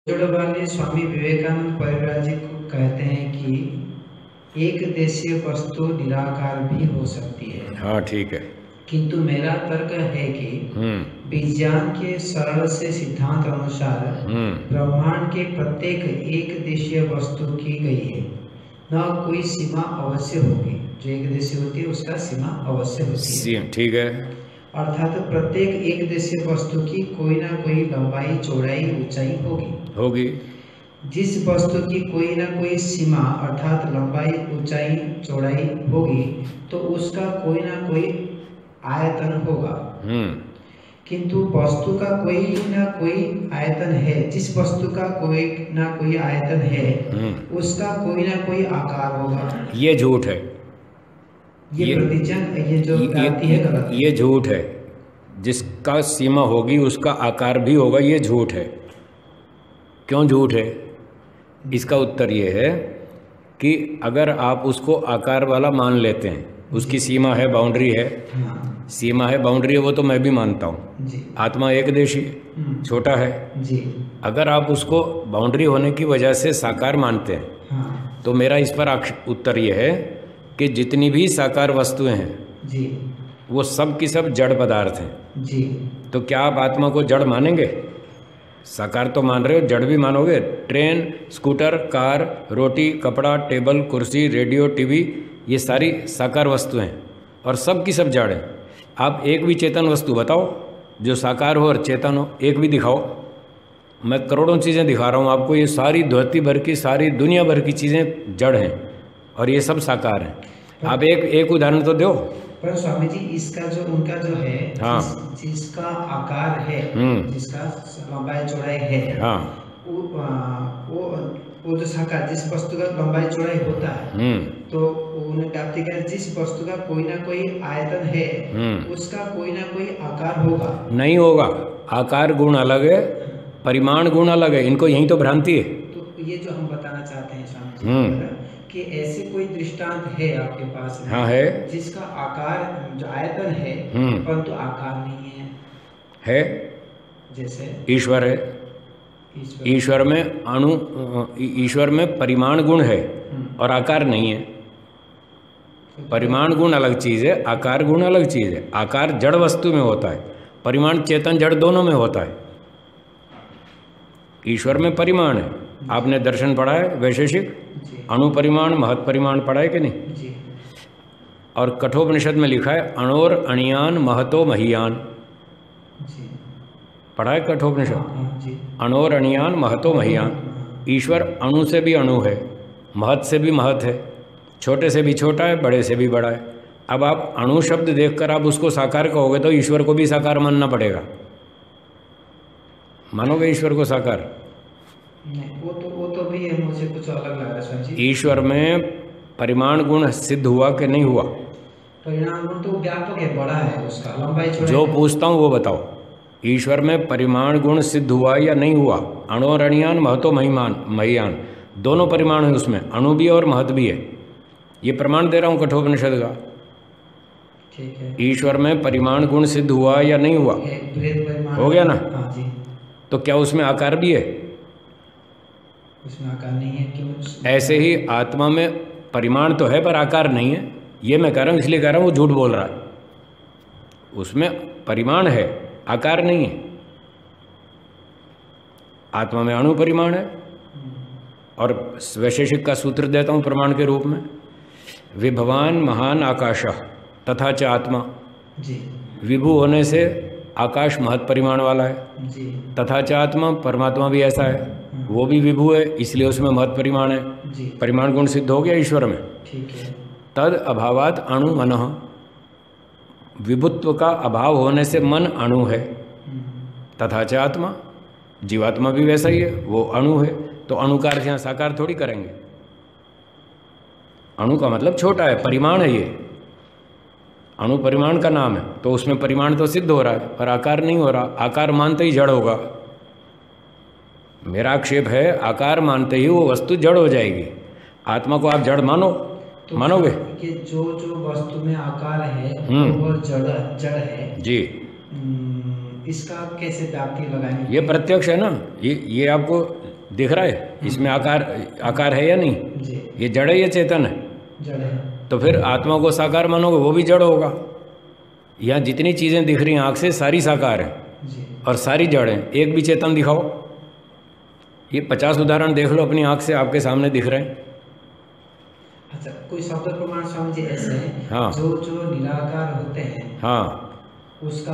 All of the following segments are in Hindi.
वाले स्वामी विवेकानंद परिव्राजक को कहते हैं कि एक देशीय वस्तु निराकार भी हो सकती है। हाँ ठीक है, किंतु मेरा तर्क है कि विज्ञान के सरल से सिद्धांत अनुसार ब्रह्मांड के प्रत्येक एक देशीय वस्तु की गई है, न कोई सीमा अवश्य होगी। जो एक देशीय होती है उसका सीमा अवश्य होती है। ठीक है, अर्थात प्रत्येक एक देशीय वस्तु की कोई ना कोई लंबाई, चौड़ाई, ऊंचाई होगी। जिस वस्तु की कोई ना कोई सीमा अर्थात लंबाई, ऊंचाई, चौड़ाई होगी तो उसका कोई ना कोई आयतन होगा। किंतु वस्तु का कोई ना कोई आयतन है। जिस वस्तु का कोई ना कोई आयतन है उसका कोई ना कोई आकार होगा। ये झूठ है। ये प्रतिजन, ये जो गाती है गलत। ये झूठ है। जिसका सीमा होगी उसका आकार भी होगा, ये झूठ है। क्यों झूठ है? इसका उत्तर ये है कि अगर आप उसको आकार वाला मान लेते हैं, उसकी सीमा है, बाउंड्री है, सीमा है, बाउंड्री है, वो तो मैं भी मानता हूँ। आत्मा एक देशी है, छोटा है जी। अगर आप उसको बाउंड्री होने की वजह से साकार मानते हैं तो मेरा इस पर उत्तर यह है कि जितनी भी साकार वस्तुएं हैं जी, वो सब की सब जड़ पदार्थ हैं जी। तो क्या आप आत्मा को जड़ मानेंगे? साकार तो मान रहे हो, जड़ भी मानोगे? ट्रेन, स्कूटर, कार, रोटी, कपड़ा, टेबल, कुर्सी, रेडियो, टीवी, ये सारी साकार वस्तुएं हैं और सब की सब जड़ हैं। आप एक भी चेतन वस्तु बताओ जो साकार हो और चेतन हो, एक भी दिखाओ। मैं करोड़ों चीज़ें दिखा रहा हूँ आपको, ये सारी धरती भर की, सारी दुनिया भर की चीज़ें जड़ हैं और ये सब साकार हैं। आप एक उदाहरण तो दो। पर स्वामी जी, इसका जो उनका जो है, जिसका आकार है, जिसका लंबाई चौड़ाई है, वो जो साकार, जिस वस्तु का लंबाई चौड़ाई होता है, तो उन्हें प्राप्ति का जिस वस्तु का कोई ना कोई आयतन है उसका कोई ना कोई आकार होगा। नहीं होगा। आकार गुण अलग है, परिमाण गुण अलग है। इनको यही तो भ्रांति है। तो ये जो हम बताना चाहते हैं स्वामी जी कि ऐसे कोई दृष्टांत है आपके पास में? हाँ है। जिसका आकार, जो आयतन है परंतु आकार नहीं है। जैसे ईश्वर है। ईश्वर में ईश्वर में परिमाण गुण है और आकार नहीं है। परिमाण गुण अलग चीज है, आकार गुण अलग चीज है। आकार जड़ वस्तु में होता है, परिमाण चेतन जड़ दोनों में होता है। ईश्वर में परिमाण है। आपने दर्शन पढ़ा है वैशेषिक, अणु परिमाण, महत परिमाण पढ़ा है कि नहीं जी? और कठोपनिषद में लिखा है अणोर अणियान महतो महीयान, पढ़ा है कठोपनिषद? अणोर अणियान महतो महीयान। ईश्वर अणु से भी अणु है, महत से भी महत है, छोटे से भी छोटा है, बड़े से भी बड़ा है। अब आप अणु शब्द देखकर आप उसको साकार कहोगे तो ईश्वर को भी साकार मानना पड़ेगा। मानोगे ईश्वर को साकार? नहीं, वो तो भी है, मुझे कुछ अलग लग रहा है स्वामी जी। ईश्वर में परिमाण गुण सिद्ध हुआ कि नहीं हुआ? परिमाण गुण तो व्यापक है, बड़ा है, उसका लंबाई चौड़ाई। जो पूछता हूँ वो बताओ, ईश्वर में परिमाण गुण सिद्ध हुआ या नहीं हुआ? अणोर अणियान महतो महीयान, दोनों परिमाण है उसमें, अणु भी और महत भी है। ये प्रमाण दे रहा हूँ कठोपनिषद का। ठीक है। ईश्वर में परिमाण गुण सिद्ध हुआ या नहीं हुआ? हो गया ना? हाँ जी। तो क्या उसमें आकार भी है? उसमें आकार नहीं है। क्यों? ऐसे ही आत्मा में परिमाण तो है पर आकार नहीं है। ये मैं कह रहा हूँ, इसलिए कह रहा हूँ वो झूठ बोल रहा है। उसमें परिमाण है, आकार नहीं है। आत्मा में अणु परिमाण है। और वैशेषिक का सूत्र देता हूँ प्रमाण के रूप में, विभवान महान आकाशः तथा च आत्मा जी। विभु होने से आकाश महत परिमाण वाला है जी। तथा च आत्मा, परमात्मा भी ऐसा है, वो भी विभु है, इसलिए उसमें महत परिमाण है जी। परिमाण गुण सिद्ध हो गया ईश्वर में। ठीक है। तद अभावात अणु मनः, विभुत्व का अभाव होने से मन अणु है। तथा च आत्मा, जीवात्मा भी वैसा ही है, वो अणु है। तो अणु का अर्थ यहाँ साकार थोड़ी करेंगे। अणु का मतलब छोटा है, परिमाण है। ये अणु परिमाण का नाम है, तो उसमें परिमाण तो सिद्ध हो रहा है पर आकार नहीं हो रहा। आकार मानते ही जड़ होगा। मेरा आक्षेप है आकार मानते ही वो वस्तु जड़ हो जाएगी। आत्मा को आप जड़ मानो तो मानोगे कि जो वस्तु में आकार है वो जड़ है जी। इसका कैसे व्याप्ति लगाएंगे? ये प्रत्यक्ष है ना। ये आपको दिख रहा है, इसमें आकार है या नहीं? ये जड़ है या चेतन है? जड़ है। तो फिर आत्मा को साकार मानोगे, वो भी जड़ होगा। यहाँ जितनी चीजें दिख रही हैं आंख से, सारी साकार है और सारी जड़ है। एक भी चेतन दिखाओ। ये 50 उदाहरण देख लो अपनी आंख से, आपके सामने दिख रहे हैं। अच्छा, कोई शब्द प्रमाण स्वामी जी ऐसे हैं, हाँ, जो निराकार होते हैं, हाँ, उसका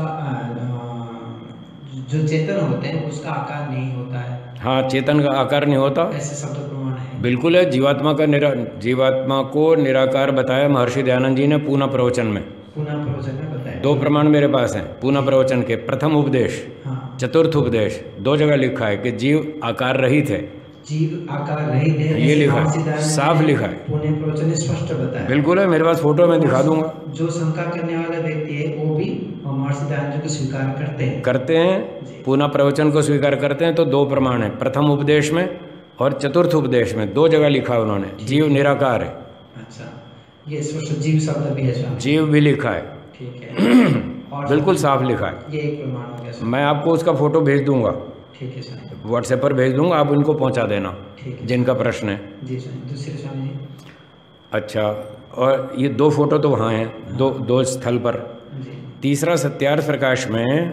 जो चेतन होते हैं उसका आकार नहीं होता है। हाँ, चेतन का आकार नहीं होता, ऐसे शब्द प्रमाण है। बिल्कुल है। जीवात्मा को निराकार बताया महर्षि दयानंद जी ने पूना प्रवचन में। पूना प्रवचन में बताया। 2 प्रमाण मेरे पास हैं पूना प्रवचन के। प्रथम उपदेश, हाँ, चतुर्थ उपदेश, 2 जगह लिखा है कि जीव आकार रहित है। जीव आकार रहित है, ये लिखा है, साफ लिखा है, पुण्य प्रवचन ने स्पष्ट बताया। बिल्कुल है, मेरे पास फोटो में दिखा दूंगा। जो शंका करने वाला व्यक्ति है वो भी महर्षि दयानंद जी को स्वीकार करते हैं। पूना प्रवचन को स्वीकार करते हैं। तो 2 प्रमाण है, प्रथम उपदेश में और चतुर्थ उपदेश में 2 जगह लिखा उन्होंने, जीव निराकार है। अच्छा, ये स्पष्ट जीव शब्द भी है स्वामी? जीव भी लिखा है, ठीक है। बिल्कुल साफ लिखा है। ये एक प्रमाण हो गया। मैं आपको उसका फोटो भेज दूंगा, ठीक है स्वामी, व्हाट्सएप पर भेज दूंगा, आप उनको पहुंचा देना जिनका प्रश्न है। जी स्वामी। दूसरे स्वामी जी? अच्छा, और ये 2 फोटो तो वहाँ हैं, दो स्थल पर। तीसरा सत्यार्थ प्रकाश में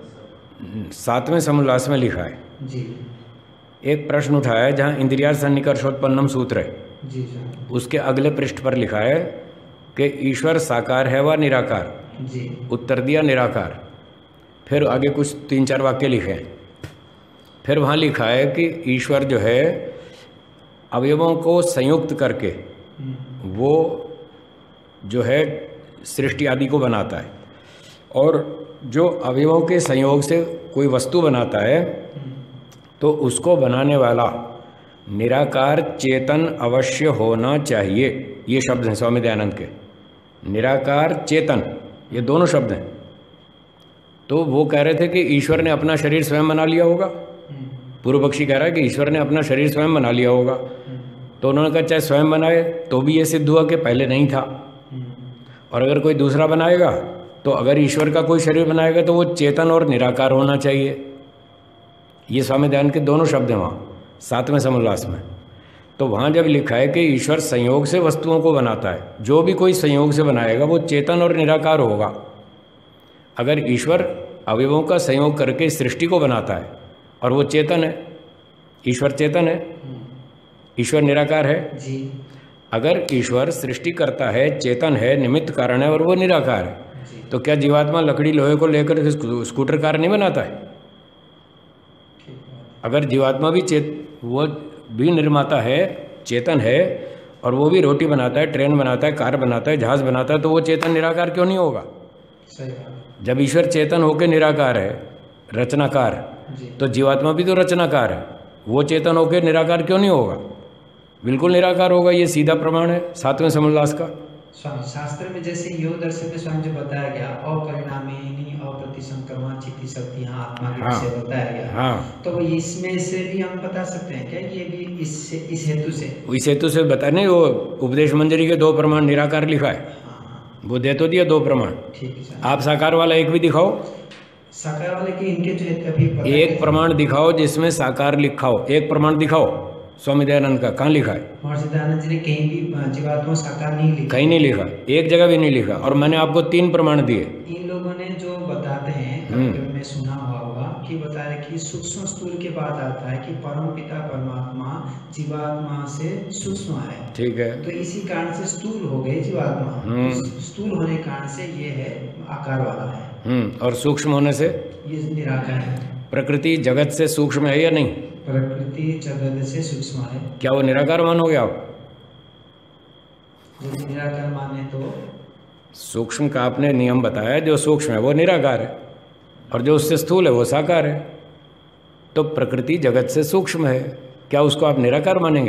7वें समोल्लास में लिखा है जी। एक प्रश्न उठाया है जहाँ इंद्रियार सन्निकर्षोत्पन्नम सूत्र है, जी स्वामी। उसके अगले पृष्ठ पर लिखा है कि ईश्वर साकार है व निराकार। जी। उत्तर दिया निराकार। फिर आगे कुछ 3-4 वाक्य लिखे हैं। फिर वहाँ लिखा है कि ईश्वर जो है अवयवों को संयुक्त करके वो जो है सृष्टि आदि को बनाता है, और जो अवयवों के संयोग से कोई वस्तु बनाता है तो उसको बनाने वाला निराकार चेतन अवश्य होना चाहिए। ये शब्द हैं स्वामी दयानंद के, निराकार चेतन, ये दोनों शब्द हैं। तो वो कह रहे थे कि ईश्वर ने अपना शरीर स्वयं बना लिया होगा। पूर्व पक्षी कह रहा है कि ईश्वर ने अपना शरीर स्वयं बना लिया होगा। तो उन्होंने कहा चाहे स्वयं बनाए तो भी ये सिद्ध हुआ कि पहले नहीं था, और अगर कोई दूसरा बनाएगा तो अगर ईश्वर का कोई शरीर बनाएगा तो वो चेतन और निराकार होना चाहिए। ये स्वामी दयानंद के दोनों शब्द हैं वहाँ 7वें समोल्लास में। तो वहाँ जब लिखा है कि ईश्वर संयोग से वस्तुओं को बनाता है, जो भी कोई संयोग से बनाएगा वो चेतन और निराकार होगा। अगर ईश्वर अवयवों का संयोग करके सृष्टि को बनाता है और वो चेतन है, ईश्वर चेतन है, ईश्वर निराकार है जी। अगर ईश्वर सृष्टि करता है, चेतन है, निमित्त कारण है और वो निराकार है, तो क्या जीवात्मा लकड़ी लोहे को लेकर स्कूटर कार नहीं बनाता है? अगर जीवात्मा भी वो भी निर्माता है, चेतन है, और वो भी रोटी बनाता है, ट्रेन बनाता है, कार बनाता है, जहाज बनाता है, तो वो चेतन निराकार क्यों नहीं होगा? सही बात। जब ईश्वर चेतन होकर निराकार है, रचनाकार, तो जीवात्मा भी तो रचनाकार है, वो चेतन होकर निराकार क्यों नहीं होगा? बिल्कुल निराकार होगा। ये सीधा प्रमाण है 7वें समोल्लास का। स्वामी, शास्त्र में जैसे योग दर्शन में स्वामी जो बताया गया अपरिणामिनी अप्रतिसंक्रमण चित्ती शक्तियां आत्मा के विषय बताया गया। हाँ, तो इसमें से भी हम बता सकते हैं क्या ये भी इस हेतु से बता नहीं, वो उपदेश मंजरी के 2 प्रमाण निराकार लिखा है। हाँ, वो दे तो दिया 2 प्रमाण। ठीक है। आप साकार वाला एक भी दिखाओ, साकार वाले के इनके जो है कभी एक प्रमाण दिखाओ जिसमें साकार लिखा हो, एक प्रमाण दिखाओ स्वामी दयानंद का। कहाँ लिखा है? महर्षि दयानंद जी ने कहीं भी जीवात्मा साकार नहीं लिखा, कहीं नहीं लिखा, एक जगह भी नहीं लिखा। और मैंने आपको 3 प्रमाण दिए। इन लोगों ने जो बताते हैं, मैं सुना हुआ होगा कि बता रहे कि सूक्ष्म स्थूल के बाद आता है कि परम पिता परमात्मा जीवात्मा से सूक्ष्म है। ठीक है। तो इसी कारण से स्थूल हो गए जीवात्मा। स्थूल होने कारण से ये है आकार वाला है। और सूक्ष्म होने से ये निराकार है। प्रकृति जगत से सूक्ष्म है या नहीं? प्रकृति जगत से सूक्ष्म है। क्या वो निराकार मानोगे आप? यदि निराकार माने तो सूक्ष्म का आपने नियम बताया, जो सूक्ष्म है वो निराकार है और जो उससे स्थूल है वो साकार है। तो प्रकृति जगत से सूक्ष्म है, क्या उसको आप निराकार मानेंगे?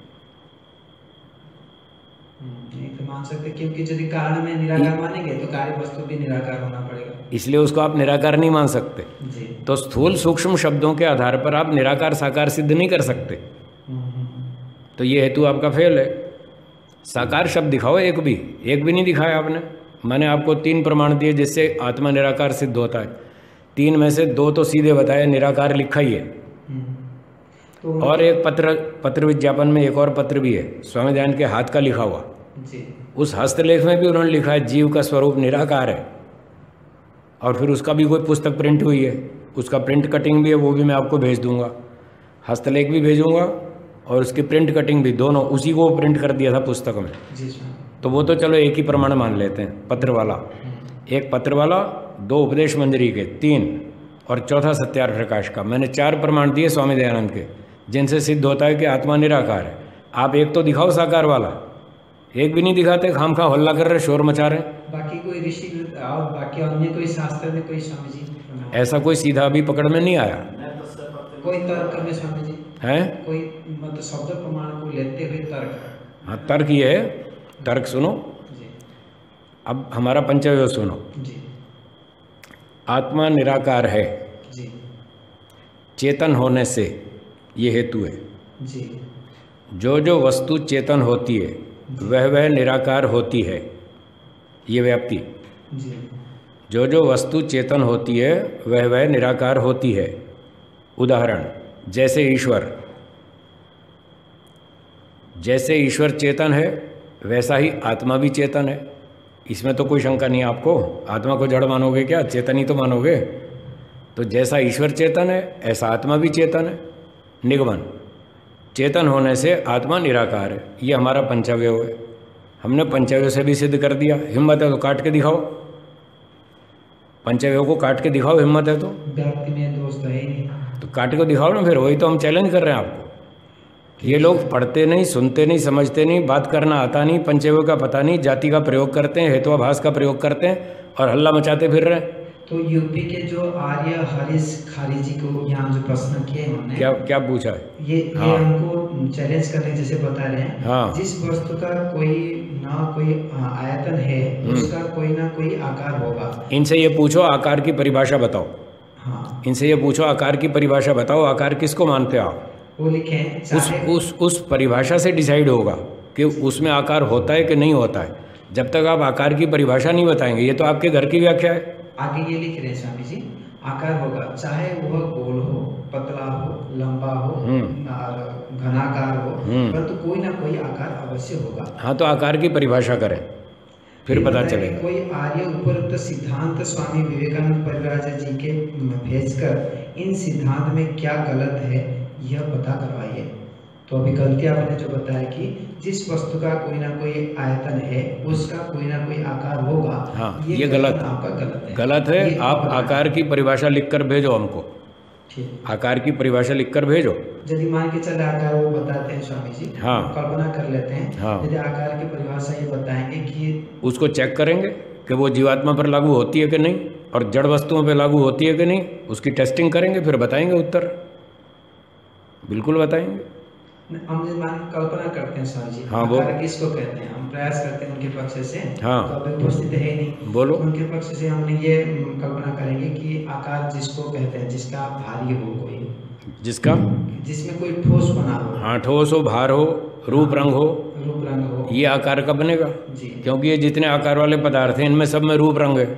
नहीं तो मान सकते, क्योंकि यदि कारण में निराकार मानेंगे तो कार्य वस्तु भी निराकार होना पड़ेगा, इसलिए उसको आप निराकार नहीं मान सकते जी। तो स्थूल सूक्ष्म शब्दों के आधार पर आप निराकार साकार सिद्ध नहीं कर सकते। तो ये हेतु आपका फेल है। साकार शब्द दिखाओ, एक भी नहीं दिखाया आपने। मैंने आपको 3 प्रमाण दिए जिससे आत्मा निराकार सिद्ध होता है। 3 में से 2 तो सीधे बताए, निराकार लिखा ही है। तो और एक पत्र विज्ञापन में एक और पत्र भी है स्वामी दयानंद के हाथ का लिखा हुआ। जी। उस हस्तलेख में भी उन्होंने लिखा है जीव का स्वरूप निराकार है। और फिर उसका भी कोई पुस्तक प्रिंट हुई है, उसका प्रिंट कटिंग भी है, वो भी मैं आपको भेज दूंगा। हस्तलेख भी भेजूंगा और उसकी प्रिंट कटिंग भी, दोनों उसी को प्रिंट कर दिया था पुस्तक में। जी सर। तो वो तो चलो एक ही प्रमाण मान लेते हैं, पत्र वाला एक, पत्र वाला दो, उपदेश मंजरी के तीन, और चौथा सत्यार्थ प्रकाश का। मैंने 4 प्रमाण दिए स्वामी दयानंद के, जिनसे सिद्ध होता है कि आत्मा निराकार है। आप एक तो दिखाओ साकार वाला, एक भी नहीं दिखाते, खामखा हल्ला कर रहे, शोर मचा रहे। बाकी कोई ऋषि और बाकी अन्य कोई शास्त्र में कोई स्वामी जी ऐसा कोई सीधा अभी पकड़ में नहीं आया। कोई तर्क में स्वामी जी है कोई मतलब शब्द प्रमाण को लेते हुए तर्क? हाँ, तर्क ये है, तर्क सुनो जी। अब हमारा पंचव्यूह सुनो। जी। आत्मा निराकार है जी। चेतन होने से, ये हेतु है। जी। जो जो वस्तु चेतन होती है वह निराकार होती है, ये व्याप्ति। जी। जो जो वस्तु चेतन होती है वह निराकार होती है। उदाहरण, जैसे ईश्वर चेतन है वैसा ही आत्मा भी चेतन है। इसमें तो कोई शंका नहीं आपको। आत्मा को जड़ मानोगे क्या, चेतन ही तो मानोगे। तो जैसा ईश्वर चेतन है ऐसा आत्मा भी चेतन है। निगमन, चेतन होने से आत्मा निराकार है, ये हमारा पंचव्यूह है। हमने पंचव्यूह से भी सिद्ध कर दिया। हिम्मत है तो काट के दिखाओ, पंचव्यूह को काट के दिखाओ, हिम्मत है तो। व्याप्ति में दोष तो है नहीं, तो काट के दिखाओ ना, फिर वही तो हम चैलेंज कर रहे हैं आपको। ये लोग पढ़ते नहीं, सुनते नहीं, समझते नहीं, बात करना आता नहीं, पंचव्यूह का पता नहीं, जाति का प्रयोग करते हैं, हेतुआभास का प्रयोग करते हैं और हल्ला मचाते फिर रहे हैं। तो यूपी के जो आर्य हरीश खारिजी को यहाँ जो प्रश्न किए उन्होंने क्या पूछा है? ये हमको चैलेंज करने जैसे बता रहे हैं। हाँ। जिस वस्तु का कोई आयतन है उसका कोई ना कोई आकार होगा। इनसे ये पूछो आकार की परिभाषा बताओ। हाँ। इनसे ये पूछो आकार की परिभाषा बताओ, आकार किसको मानते हो आप? वो लिखें। उस परिभाषा से डिसाइड होगा कि उसमें आकार होता है कि नहीं होता है। जब तक आप आकार की परिभाषा नहीं बताएंगे, ये तो आपके घर की व्याख्या है। आगे ये लिख रहे हैं स्वामी जी, आकार होगा चाहे वह गोल हो, पतला हो, लंबा हो, घनाकार हो, परंतु कोई ना कोई आकार अवश्य होगा। हाँ, तो आकार की परिभाषा करें, फिर पता चलेगा। कोई आर्य उपरोक्त सिद्धांत स्वामी विवेकानंद परिव्राजक जी के भेजकर इन सिद्धांत में क्या गलत है यह पता करवाइए। तो अभी गलती आपने जो बताया कि जिस वस्तु का कोई ना कोई आयतन है उसका कोई ना कोई आकार होगा। हाँ, ये गलत आपका गलत है। आप आकार की परिभाषा लिखकर भेजो हमको। ठीक, आकार की परिभाषा लिखकर भेजो। यदि मान के चले आकार वो बताते हैं स्वामी जी, हाँ, कल्पना कर लेते हैं। हाँ, यदि आकार की परिभाषा ये बताएंगे कि उसको चेक करेंगे कि वो जीवात्मा पर लागू होती है कि नहीं और जड़ वस्तुओं पर लागू होती है कि नहीं, उसकी टेस्टिंग करेंगे, फिर बताएंगे उत्तर, बिल्कुल बताएंगे। हम कल्पना करते हैं स्वामी जी। हाँ, वो किसको कहते हैं? हम प्रयास करते हैं उनके पक्ष से। हाँ, तो अभी उपस्थित है नहीं, बोलो। तो उनके पक्ष से हमने ये कल्पना करेंगे कि आकार जिसको कहते हैं जिसका भारी हो, कोई जिसमें कोई ठोस बना हो। हाँ, ठोस हो, भार हो, रूप रंग हो, ये आकार का बनेगा जी। क्योंकि ये जितने आकार वाले पदार्थ हैं इनमें सब में रूप रंग है।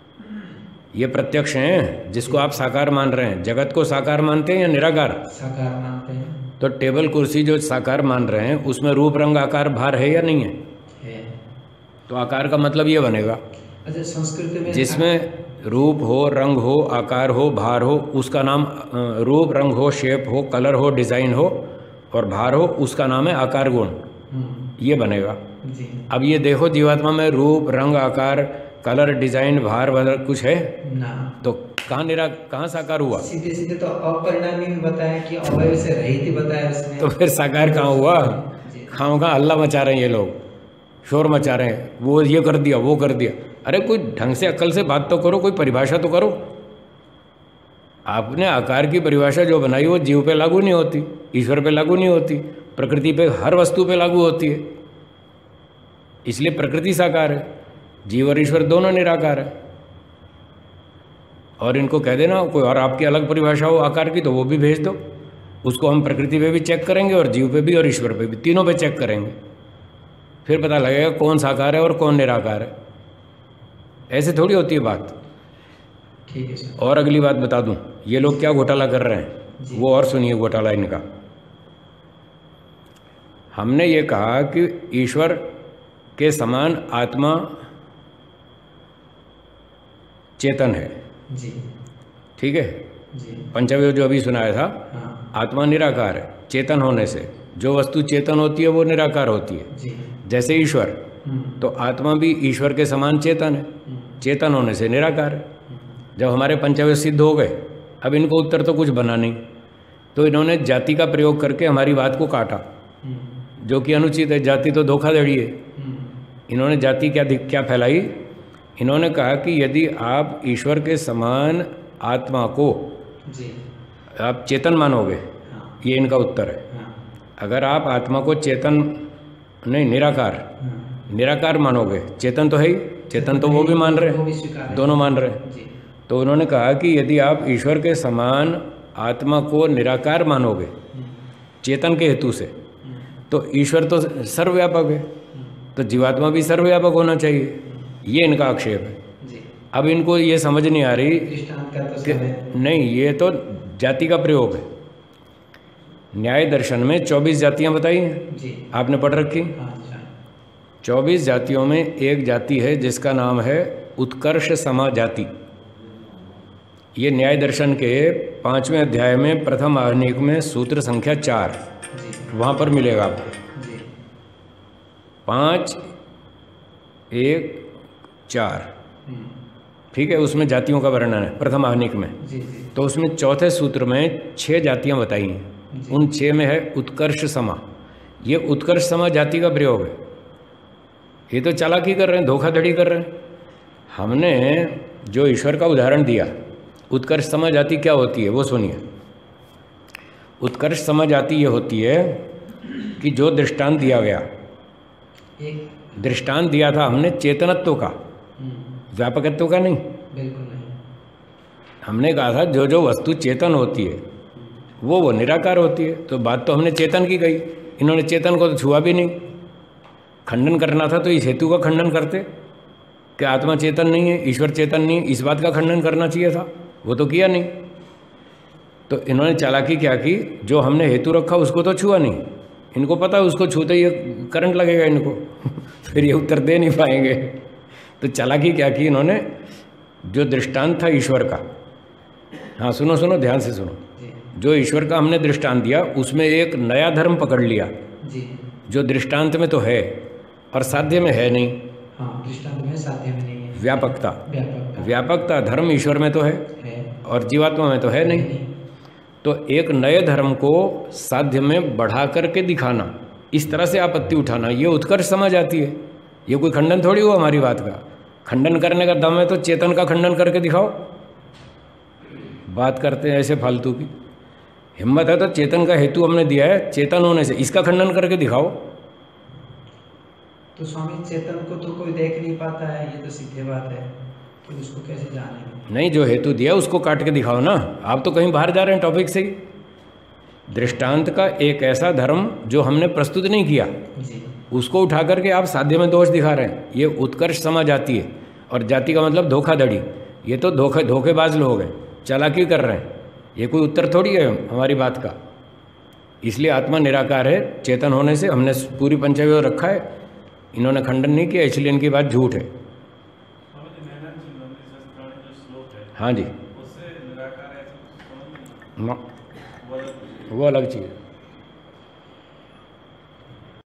ये प्रत्यक्ष हैं जिसको आप साकार मान रहे हैं। जगत को साकार मानते हैं या निराकार? साकार मानते हैं। तो टेबल कुर्सी जो साकार मान रहे हैं उसमें रूप रंग आकार भार है या नहीं है? तो आकार का मतलब ये बनेगा। अच्छा, संस्कृत में जिसमें रूप हो, रंग हो, आकार हो, भार हो, उसका नाम रूप, रंग हो, शेप हो, कलर हो, डिजाइन हो और भार हो, उसका नाम है आकार गुण। ये बनेगा जी। अब ये देखो जीवात्मा में रूप, रंग, आकार, कलर, डिजाइन, भार वगैरह कुछ है ना। तो कहाँ साकार हुआ? सीधे सीधे तो अपरिणामी में बताया कि अवयव से रहित ही बताया उसने। तो फिर साकार कहाँ हुआ? खामखा हल्ला मचा रहे हैं ये लोग, शोर मचा रहे हैं, वो ये कर दिया, वो कर दिया। अरे कोई ढंग से अक्ल से बात तो करो, कोई परिभाषा तो करो। आपने आकार की परिभाषा जो बनाई वो जीव पे लागू नहीं होती, ईश्वर पे लागू नहीं होती, प्रकृति पे, हर वस्तु पे लागू होती है। इसलिए प्रकृति साकार है, जीव और ईश्वर दोनों निराकार है। और इनको कह देना कोई और आपकी अलग परिभाषा हो आकार की तो वो भी भेज दो, उसको हम प्रकृति पे भी चेक करेंगे और जीव पे भी और ईश्वर पे भी, तीनों पे चेक करेंगे, फिर पता लगेगा कौन साकार है और कौन निराकार है। ऐसे थोड़ी होती है बात। ठीक है सर। और अगली बात बता दूं, ये लोग क्या घोटाला कर रहे हैं वो और सुनिए घोटाला इनका। हमने ये कहा कि ईश्वर के समान आत्मा चेतन है जी, ठीक है जी, पंचवयो जो अभी सुनाया था, हाँ, आत्मा निराकार है। चेतन होने से जो वस्तु चेतन होती है वो निराकार होती है। जी, जैसे ईश्वर, तो आत्मा भी ईश्वर के समान चेतन है, चेतन होने से निराकार है। जब हमारे पंचवय सिद्ध हो गए, अब इनको उत्तर तो कुछ बना नहीं, तो इन्होंने जाति का प्रयोग करके हमारी बात को काटा, जो कि अनुचित है। जाति तो धोखाधड़ी है। इन्होंने जाति क्या फैलाई? इन्होंने कहा कि यदि आप ईश्वर के समान आत्मा को जी, आप चेतन मानोगे, हाँ, ये इनका उत्तर है। हाँ, अगर आप आत्मा को चेतन नहीं, निराकार, हाँ, निराकार मानोगे, चेतन तो है ही, चेतन तो वो भी मान रहे वो भी हैं, स्वीकार है। दोनों मान रहे हैं। जी, तो उन्होंने कहा कि यदि आप ईश्वर के समान आत्मा को निराकार मानोगे चेतन के हेतु से, तो ईश्वर तो सर्वव्यापक है, तो जीवात्मा भी सर्वव्यापक होना चाहिए। ये इनका आक्षेप है। जी, अब इनको ये समझ नहीं आ रही दृष्टांत का तो कि समय, नहीं, ये तो जाति का प्रयोग है। न्याय दर्शन में 24 जातियां बताई हैं, जी, आपने पढ़ रखी। हाँ, अच्छा, 24 जातियों में एक जाति है जिसका नाम है उत्कर्ष समा जाति। ये न्याय दर्शन के 5वें अध्याय में प्रथम आहनिक में सूत्र संख्या 4 जी, वहाँ पर मिलेगा आपको। जी, 5, 1, 4, ठीक है, उसमें जातियों का वर्णन है प्रथम आहनिक में। जी, जी, तो उसमें चौथे सूत्र में 6 जातियां बताई हैं। उन 6 में है उत्कर्ष समा। ये उत्कर्ष समा जाति का प्रयोग है। ये तो चालाकी कर रहे हैं, धोखाधड़ी कर रहे हैं। हमने जो ईश्वर का उदाहरण दिया, उत्कर्ष समा जाति क्या होती है वो सुनिए। उत्कर्ष समा जाति ये होती है कि जो दृष्टांत दिया गया, एक, दृष्टांत दिया था हमने चेतनत्व का, व्यापकत्व का नहीं। बिल्कुल नहीं, हमने कहा था जो जो वस्तु चेतन होती है वो निराकार होती है। तो बात तो हमने चेतन की कही, इन्होंने चेतन को तो छुआ भी नहीं। खंडन करना था तो इस हेतु का खंडन करते कि आत्मा चेतन नहीं है, ईश्वर चेतन नहीं है, इस बात का खंडन करना चाहिए था, वो तो किया नहीं। तो इन्होंने चालाकी क्या की, जो हमने हेतु रखा उसको तो छुआ नहीं। इनको पता है उसको छूते ही करंट लगेगा इनको फिर ये उत्तर दे नहीं पाएंगे। तो चालाकी क्या की इन्होंने, जो दृष्टांत था ईश्वर का, हाँ सुनो सुनो ध्यान से सुनो, जो ईश्वर का हमने दृष्टांत दिया उसमें एक नया धर्म पकड़ लिया जी, जो दृष्टांत में तो है और साध्य में है नहीं। हाँ, दृष्टांत में साध्य में नहीं है। व्यापकता, व्यापकता, व्यापकता धर्म ईश्वर में तो है और जीवात्मा में तो है नहीं। तो एक नए धर्म को साध्य में बढ़ा करके दिखाना, इस तरह से आपत्ति उठाना, ये उत्कर्ष समझ आती है। ये कोई खंडन थोड़ी हुआ हमारी बात का। खंडन करने का दम है तो चेतन का खंडन करके दिखाओ। बात करते हैं ऐसे फालतू की, हिम्मत है तो चेतन का हेतु हमने दिया है चेतन होने से, इसका खंडन करके दिखाओ। तो स्वामी चेतन को तो कोई देख नहीं पाता है, ये तो सीधी बात है कि उसको कैसे जानेंगे। नहीं, जो हेतु दिया उसको काट के दिखाओ ना। आप तो कहीं बाहर जा रहे हैं टॉपिक से ही। दृष्टांत का एक ऐसा धर्म जो हमने प्रस्तुत नहीं किया, जी, उसको उठा करके आप साध्य में दोष दिखा रहे हैं। ये उत्कर्ष समझ जाती है, और जाति का मतलब धोखाधड़ी। ये तो धोखेबाज लोग हैं, चालाकी कर रहे हैं। ये कोई उत्तर थोड़ी है हमारी बात का। इसलिए आत्मा निराकार है चेतन होने से, हमने पूरी पंचवय रखा है, इन्होंने खंडन नहीं किया, इसलिए इनकी बात झूठ है। हाँ जी, वो अलग चीज़ है।